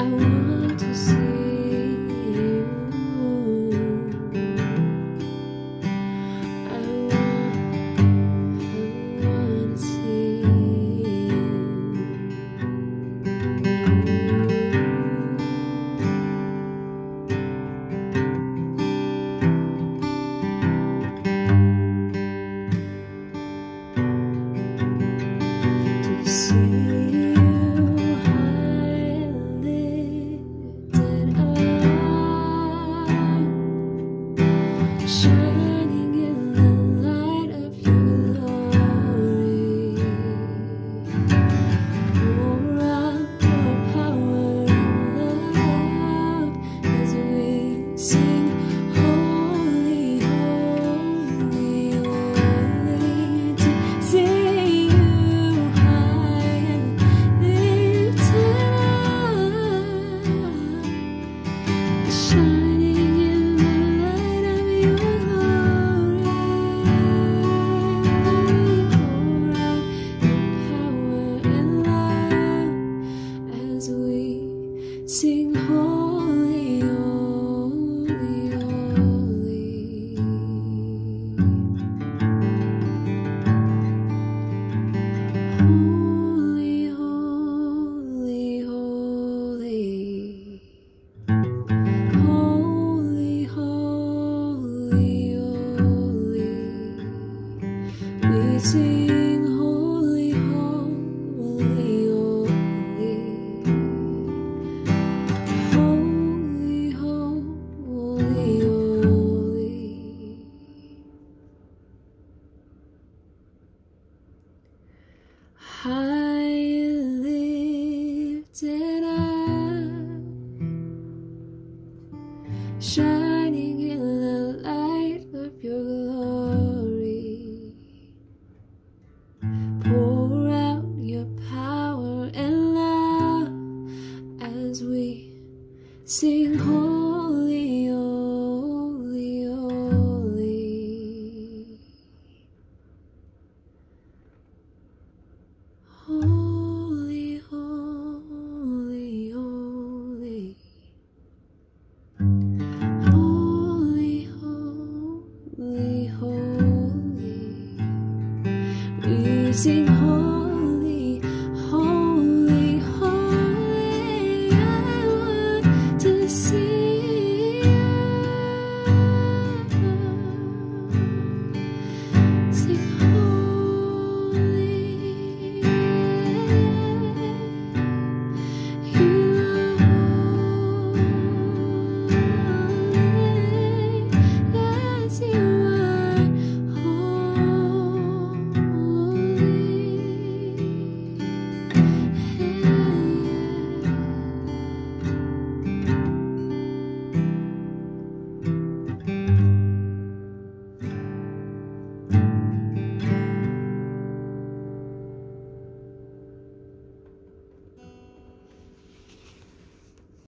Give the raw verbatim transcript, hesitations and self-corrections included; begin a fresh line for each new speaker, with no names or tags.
want to see you. I want, I want to see you. To see shining in the light of your glory, pour out your power and love as we sing, holy, holy, holy. To see you high and lifted up, shining in the light of your glory, pour out your power and love as we sing, holy, holy, holy. Holy, holy, holy. Holy, holy, holy. We sing, holy, holy, holy. Holy, holy, holy. High and lifted up, shining in the light of your glory, pour out your power and love as we sing, holy, holy, holy. Holy, holy, holy. Holy, holy, holy. We sing